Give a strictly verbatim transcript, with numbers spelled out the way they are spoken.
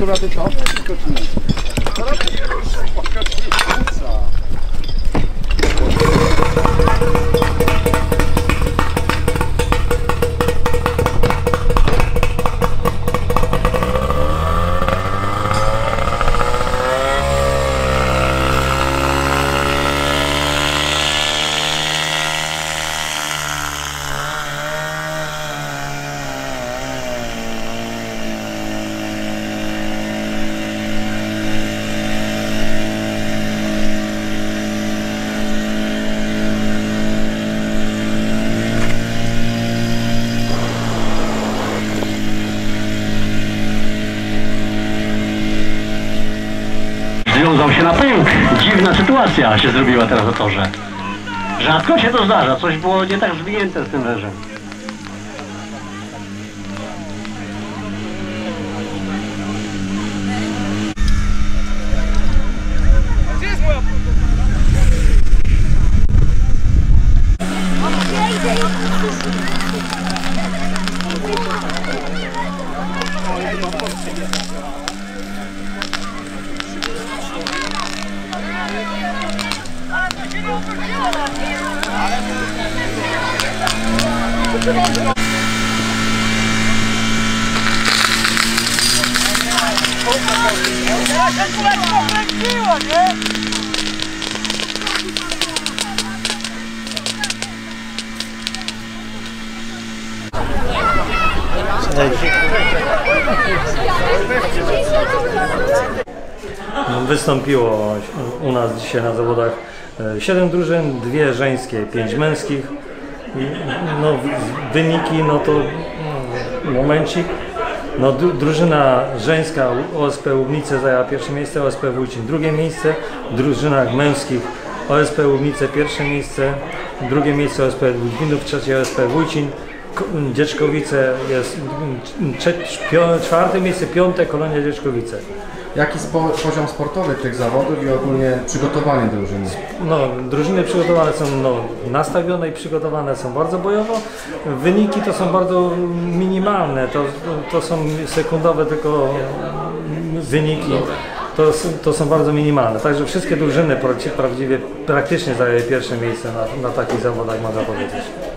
która to to? Tylko czy nie? Związał się na pęk. Dziwna sytuacja się zrobiła teraz na torze. Rzadko się to zdarza. Coś było nie tak zwinięte z tym wężem. Wystąpiło u nas dzisiaj na zawodach siedem drużyn, dwie żeńskie, pięć męskich. I no, wyniki, no to momencik. No, drużyna żeńska O S P Łubnice zajęła pierwsze miejsce, O S P Wójcin drugie miejsce. W drużynach męskich O S P Łubnice pierwsze miejsce, drugie miejsce O S P Ludwinów, trzecie O S P Wójcin. Dzieczkowice jest czwarte miejsce, piąte Kolonia Dzieczkowice. Jaki spo, poziom sportowy tych zawodów i ogólnie przygotowanie drużyny? No, drużyny przygotowane są no, nastawione i przygotowane są bardzo bojowo. Wyniki to są bardzo minimalne, to, to są sekundowe tylko wyniki. To, to są bardzo minimalne. Także wszystkie drużyny prawdziwie praktycznie zajęły pierwsze miejsce na, na takich zawodach, można powiedzieć.